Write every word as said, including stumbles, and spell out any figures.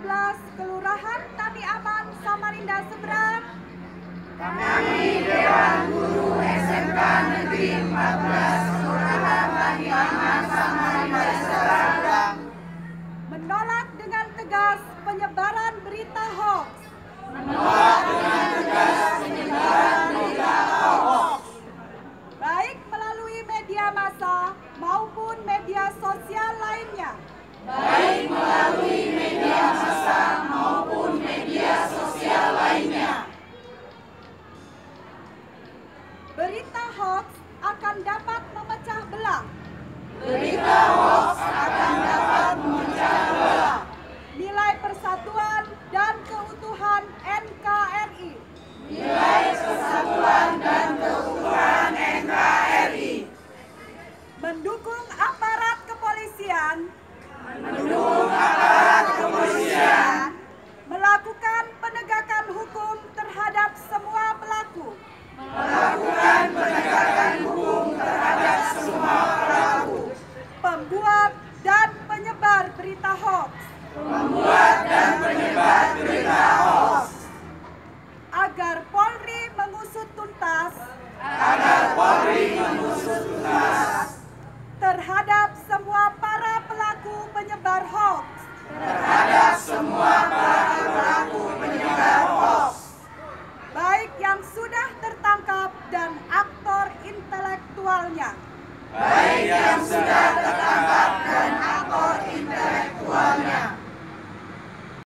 belas Kelurahan Tani Aman, Samarinda Seberang. Kami Dewan Guru S M K Negeri empat belas Kelurahan Tani Aman,